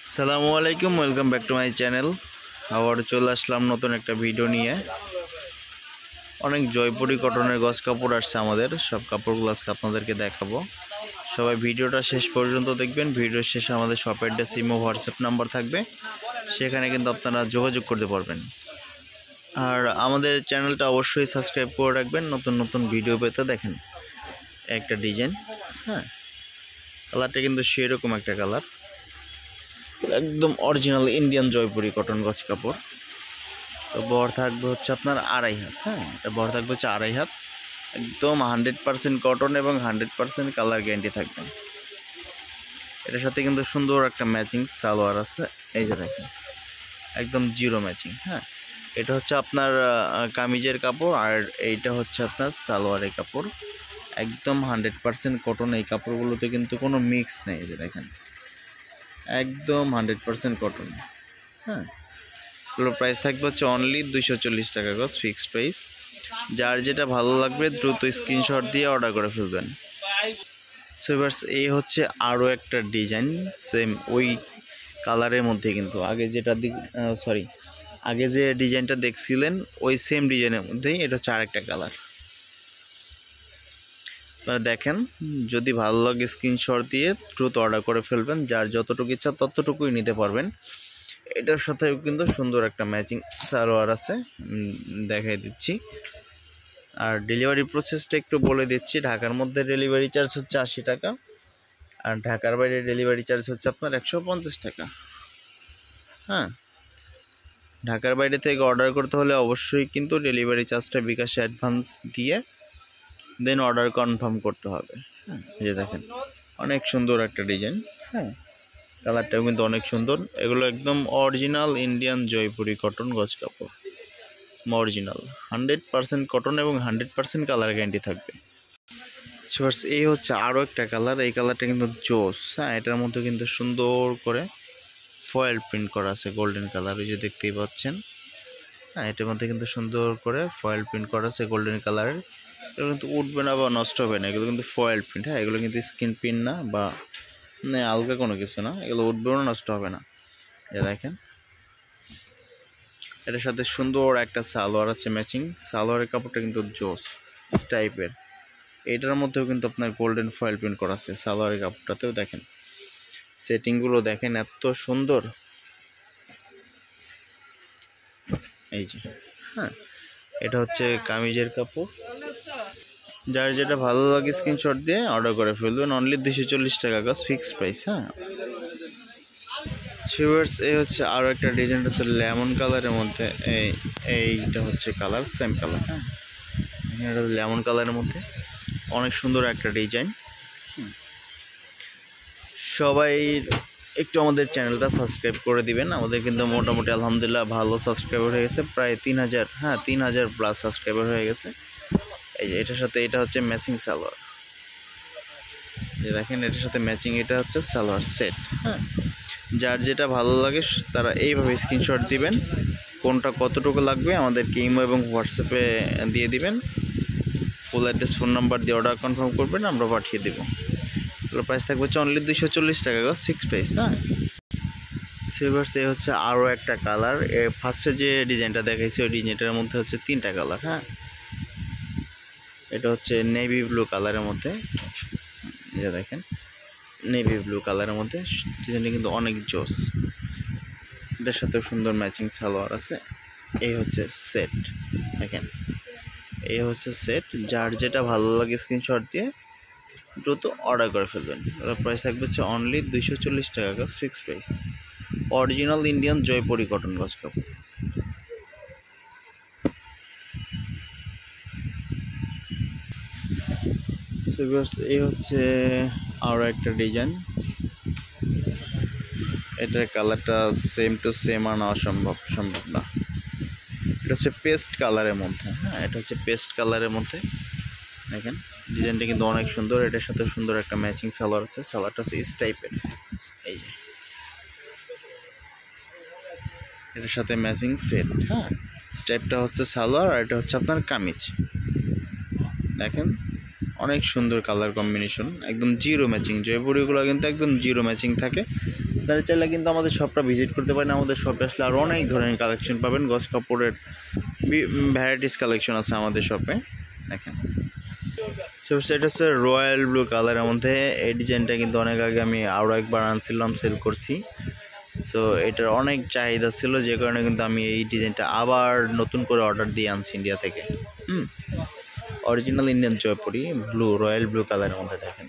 আসসালামু আলাইকুম, welcome back to my channel. আবার চলে আসলাম নতুন একটা ভিডিও নিয়ে। অনেক জয়পুরি কটনের গজ কাপড় আসছে আমাদের, সব কাপড়গুলো আজকে আপনাদেরকে দেখাবো। সবাই ভিডিওটা শেষ পর্যন্ত দেখবেন। ভিডিওর শেষে আমাদের shop address, imo, WhatsApp number থাকবে, সেখানে কিন্তু আপনারা যোগাযোগ করতে পারবেন। আর আমাদের চ্যানেলটা অবশ্যই সাবস্ক্রাইব করে রাখবেন, নতুন নতুন ভিডিও পেতে। দেখেন একটা ডিজাইন, হ্যাঁ, কালারটা কিন্তু সেরকম একটা কালার, একদম অরিজিনাল ইন্ডিয়ান জয়পুরি কটন গজ কাপড়। তো বহর থাকবে হচ্ছে আপনার 2.5 হাত। হ্যাঁ, এটা বহর থাকবে হচ্ছে 2.5 হাত, একদম 100% কটন এবং 100% কালার গ্যারান্টি থাকবে। এটার সাথে কিন্তু সুন্দর একটা ম্যাচিং সালোয়ার আছে, এই যে দেখেন, একদম জিরো ম্যাচিং। হ্যাঁ, এটা হচ্ছে আপনার কামিজের কাপড়, আর এইটা হচ্ছে আপনার সালোয়ারের কাপড়, একদম 100% কটন। এই কাপড়গুলোতে কিন্তু কোনো মিক্স নেই, এই যে দেখেন, একদম 100% কটন। হ্যাঁ, এগুলোর প্রাইস থাকবে হচ্ছে অনলি 240 টাকা গজ, ফিক্সড প্রাইস। যার যেটা ভালো লাগবে দ্রুত স্ক্রিনশট দিয়ে অর্ডার করে ফেলবেন। সো এবারে এই হচ্ছে আরও একটা ডিজাইন, সেম ওই কালারের মধ্যে, কিন্তু আগে যে ডিজাইনটা দেখছিলেন ওই সেম ডিজাইনের মধ্যেই এটা হচ্ছে আরেকটা কালার। আপনারা দেখেন, যদি ভালো লাগে স্ক্রিনশট দিয়ে দ্রুত অর্ডার করে ফেলবেন। যার যতটুকু ইচ্ছা ততটুকুই নিতে পারবেন। এটার সাথে কিন্তু সুন্দর একটা ম্যাচিং সালোয়ার আছে, দেখাই দিচ্ছি। আর ডেলিভারি প্রসেসটা একটু বলে দিচ্ছি। ঢাকার মধ্যে ডেলিভারি চার্জ হচ্ছে 80 টাকা, আর ঢাকার বাইরে ডেলিভারি চার্জ হচ্ছে আপনার 150 টাকা। হ্যাঁ, ঢাকার বাইরে থেকে অর্ডার করতে হলে অবশ্যই কিন্তু ডেলিভারি চার্জটা বিকাশে অ্যাডভান্স দিয়ে দেন অর্ডার কনফার্ম করতে হবে। হ্যাঁ, এই যে দেখেন, অনেক সুন্দর একটা ডিজাইন। হ্যাঁ, কালারটাও কিন্তু অনেক সুন্দর। এগুলো একদম অরিজিনাল ইন্ডিয়ান জয়পুরি কটন গজ কাপড়, অরিজিনাল 100% কটন এবং 100% কালার গ্যারান্টি থাকবে। এই হচ্ছে আরও একটা কালার, এই কালারটা কিন্তু জোস। হ্যাঁ, এটার মধ্যে কিন্তু সুন্দর করে ফয়েল প্রিন্ট করা আছে, গোল্ডেন কালার, এই যে দেখতেই পাচ্ছেন। হ্যাঁ, এটার মধ্যে কিন্তু সুন্দর করে ফয়েল প্রিন্ট করা আছে গোল্ডেন কালারের। এগুলো কিন্তু উঠবে না বা নষ্ট হবে না, এগুলো কিন্তু ফয়েল প্রিন্ট। হ্যাঁ, এগুলো কিন্তু স্ক্রিন প্রিন্ট না বা আলগা কোনো কিছু না, এগুলো উঠবেও না, নষ্ট হবে না। এ দেখেন, এটার সাথে সুন্দর একটা সালোয়ার আছে ম্যাচিং। সালোয়ারের কাপড়টা কিন্তু জোস টাইপের। এইটার মধ্যেও কিন্তু আপনার গোল্ডেন ফয়েল প্রিন্ট করা আছে সালোয়ারের কাপড়টাতেও। দেখেন সেটিংগুলো দেখেন, এত সুন্দর। এই যে, হ্যাঁ, এটা হচ্ছে কামিজের কাপড়। যার যেটা ভালো লাগে স্ক্রিনশট দিয়ে অর্ডার করে ফেলবেন। অনলি 240 টাকা গজ, ফিক্সড প্রাইস। হ্যাঁ, এই হচ্ছে আরও একটা ডিজাইন আছে লেমন কালারের মধ্যে। এইটা হচ্ছে কালার, সেম কালার। হ্যাঁ, এটা লেমন কালারের মধ্যে অনেক সুন্দর একটা ডিজাইন। সবাই একটু আমাদের চ্যানেলটা সাবস্ক্রাইব করে দিবেন। আমাদের কিন্তু মোটামুটি আলহামদুলিল্লাহ ভালো সাবস্ক্রাইবার হয়ে গেছে, প্রায় 3000। হ্যাঁ, 3000 প্লাস সাবস্ক্রাইবার হয়ে গেছে। এই যে এটার সাথে এটা হচ্ছে ম্যাচিং সালোয়ার, যে দেখেন, এটার সাথে ম্যাচিং এটা হচ্ছে সালোয়ার সেট। হ্যাঁ, যার যেটা ভালো লাগে তারা এইভাবে স্ক্রিনশট দিবেন, কোনটা কতটুকু লাগবে আমাদেরকে ইমো এবং হোয়াটসঅ্যাপে দিয়ে দিবেন। ফুল অ্যাড্রেস, ফোন নাম্বার দিয়ে অর্ডার কনফার্ম করবেন, আমরা পাঠিয়ে দেবো। এগুলোর প্রাইস থাকবে হচ্ছে অনলি 240 টাকা গজ, ফিক্সড প্রাইস। হ্যাঁ, এই হচ্ছে আরও একটা কালার। ফার্স্টে যে ডিজাইনটা দেখাইছি ওই ডিজাইনটার মধ্যে হচ্ছে 3টা কালার। হ্যাঁ, এটা হচ্ছে নেভি ব্লু কালারের মধ্যে, যা দেখেন, নেভি ব্লু কালারের মধ্যে ডিজাইনটা কিন্তু অনেক জোস। এটার সাথেও সুন্দর ম্যাচিং সালোয়ার আছে। এই হচ্ছে সেট, দেখেন, এই হচ্ছে সেট। যার যেটা ভালো লাগে স্ক্রিনশট দিয়ে দ্রুত অর্ডার করে ফেলবেন। এর প্রাইস থাকবে হচ্ছে অনলি 240 টাকা গজ, fixed price. Original Indian Jaipuri cotton গজ কাপড়। এই হচ্ছে আরও একটা ডিজাইন। এটার কালারটা সেম টু সেম আনা সম্ভব না। এটা হচ্ছে পেস্ট কালারের মধ্যে। হ্যাঁ, এটা হচ্ছে পেস্ট কালারের মধ্যে। দেখেন ডিজাইনটা কিন্তু অনেক সুন্দর। এটার সাথে সুন্দর একটা ম্যাচিং সালোয়ার আছে, সালোয়ারটা হচ্ছে ইস টাইপের। এই যে এটার সাথে ম্যাচিং সেট। হ্যাঁ, স্টেপটা হচ্ছে সালোয়ার, আর এটা হচ্ছে আপনার কামিজ। দেখেন অনেক সুন্দর কালার কম্বিনেশন, একদম জিরো ম্যাচিং। জয়পুরিগুলো কিন্তু একদম জিরো ম্যাচিং থাকে, আপনারা চাইলে কিন্তু আমাদের শপটা ভিজিট করতে পারেন। আমাদের শপে আসলে আরও অনেক ধরনের কালেকশন পাবেন। গজ কাপড়ের ভ্যারাইটিস কালেকশন আছে আমাদের শপে। দেখেন সো এটা হচ্ছে রয়্যাল ব্লু কালারের মধ্যে। এই ডিজাইনটা কিন্তু অনেক আগে আমি আরও একবার আনছিলাম, সেল করছি। সো এটার অনেক চাহিদা ছিল, যে কারণে কিন্তু আমি এই ডিজাইনটা আবার নতুন করে অর্ডার দিয়ে আনছি ইন্ডিয়া থেকে। Original Indian Jaipuri blue, royal blue কালারের মধ্যে। দেখেন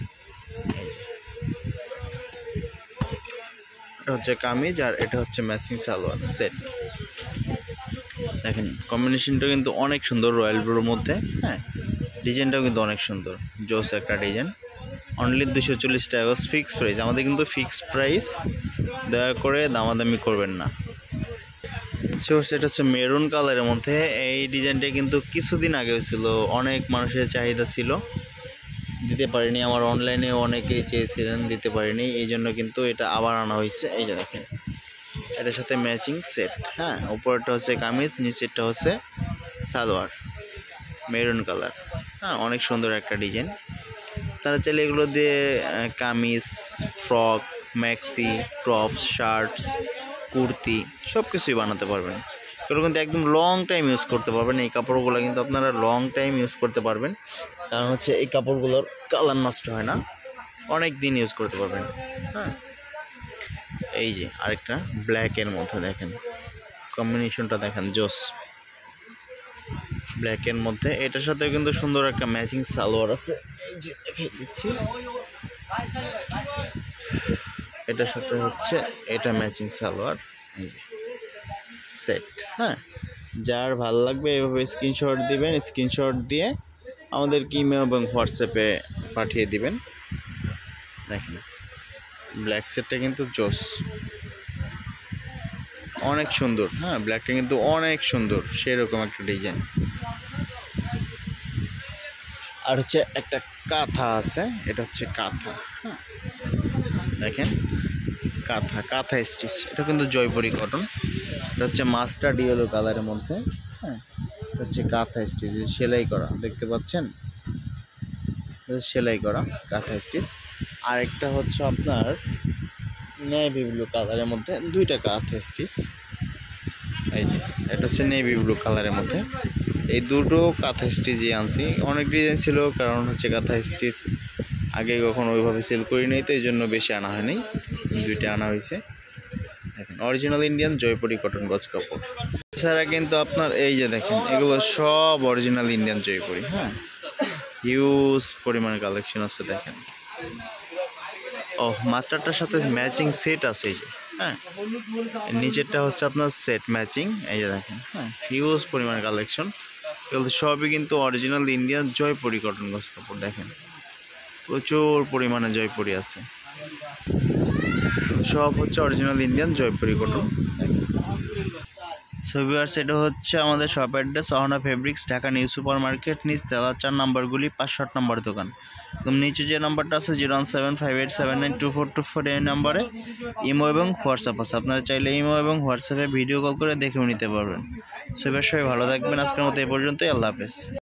এটা হচ্ছে কামিজ, আর এটা হচ্ছে ম্যাচিং সালোয়ার সেট। দেখেন কম্বিনেশনটা কিন্তু অনেক সুন্দর রয়্যাল ব্লুর মধ্যে। হ্যাঁ, ডিজাইনটাও কিন্তু অনেক সুন্দর, জোস একটা ডিজাইন। অনলি 240 টাকা ফিক্স প্রাইস। আমাদের কিন্তু ফিক্স প্রাইস, দয়া করে দামাদামি করবেন না। সো এটা হচ্ছে মেরুন কালারের মধ্যে। এই ডিজাইনটা কিন্তু কিছুদিন আগে হয়েছিল, অনেক মানুষের চাহিদা ছিল, দিতে পারিনি। আমার অনলাইনে অনেকেই চেয়েছিলেন, দিতে পারিনি, এই জন্য কিন্তু এটা আবার আনা হয়েছে। এই যে দেখেন এটার সাথে ম্যাচিং সেট। হ্যাঁ, উপরেরটা হচ্ছে কামিজ, নিচেরটা হচ্ছে সালোয়ার মেরুন কালার। হ্যাঁ, অনেক সুন্দর একটা ডিজাইন। তারা চাইলে এগুলো দিয়ে kameez, frock, maxi, tops, shirts, kurti সব কিছুই বানাতে পারবেন। এগুলো কিন্তু একদম লং টাইম ইউজ করতে পারবেন। এই কাপড়গুলো কিন্তু আপনারা লং টাইম ইউজ করতে পারবেন, কারণ হচ্ছে এই কাপড়গুলোর কালার নষ্ট হয় না, অনেক দিন ইউজ করতে পারবেন। হ্যাঁ, এই যে আরেকটা ব্ল্যাকের মধ্যে দেখেন, কম্বিনেশনটা দেখেন জোস, ব্ল্যাকের মধ্যে। এটার সাথে কিন্তু সুন্দর একটা ম্যাচিং সালোয়ার আছে, এই যে দেখিয়ে দিচ্ছি। এটার সাথে হচ্ছে এটা ম্যাচিং সালোয়ার, এই যে সেট। হ্যাঁ, যার ভালো লাগবে এভাবে স্ক্রিনশট দিবেন, স্ক্রিনশট দিয়ে আমাদেরকে ইমেল এবং হোয়াটসঅ্যাপে পাঠিয়ে দিবেন। দেখেন ব্ল্যাক সেটটা কিন্তু জোস, অনেক সুন্দর। হ্যাঁ, ব্ল্যাকটা কিন্তু অনেক সুন্দর, সেরকম একটা ডিজাইন। আর হচ্ছে একটা কাঁথা আছে, এটা হচ্ছে কাঁথা। হ্যাঁ, দেখেন কাঁথা স্টিচ, এটা কিন্তু জয়পুরি কটন। এটা হচ্ছে মাস্টার্ড ইয়েলো কালারের মধ্যে। হ্যাঁ, এটা হচ্ছে কাঁথা স্টিচ, সেলাই করা, দেখতে পাচ্ছেন সেলাই করা কাঁথা স্টিচ। আরেকটা হচ্ছে আপনার নেভি ব্লু কালারের মধ্যে, দুইটা কাঁথা স্টিচ। এই যে এটা হচ্ছে নেভি ব্লু কালারের মধ্যে। এই দুটো কাঁথা স্টিচই আনছি। অনেক ডিজাইন ছিল, কারণ হচ্ছে কাঁথা স্টিচ আগে কখনো ওইভাবে সেল করি নাই, তো এই জন্য বেশি আনা হয়নি, দুইটা আনা হয়েছে। দেখেন অরিজিনাল ইন্ডিয়ান জয়পুরি কটন গজ কাপড়। এছাড়া কিন্তু আপনার এই যে দেখেন এগুলো সব অরিজিনাল ইন্ডিয়ান জয়পুরি। হ্যাঁ, হিউজ পরিমাণে কালেকশন আছে। দেখেন ও মাস্টারটার সাথে ম্যাচিং সেট আছে, এই যে। হ্যাঁ, নিচেরটা হচ্ছে আপনার সেট ম্যাচিং, এই যে দেখেন। হ্যাঁ, হিউজ পরিমাণে কালেকশন, এগুলো সবই কিন্তু অরিজিনাল ইন্ডিয়ান জয়পুরি কটন গজ কাপড়। দেখেন প্রচুর পরিমাণে জয়পুরি আছে, সব হচ্ছে অরিজিনাল ইন্ডিয়ান জয়পুরি কটন। ছবি আর সেটা হচ্ছে আমাদের shop address Ahona fabrics, Dhaka new super market, নিচ তেলা 4 নম্বরগুলি 5 নম্বর দোকান। এবং নিচে যে নাম্বারটা আছে 01758792424, এই নাম্বারে ইমো এবং হোয়াটসঅ্যাপ আছে। আপনারা চাইলে ইমো এবং হোয়াটসঅ্যাপে ভিডিও কল করে দেখেও নিতে পারবেন। সবাই ভালো থাকবেন। আজকের মতো এই পর্যন্তই, আল্লাহ হাফেজ।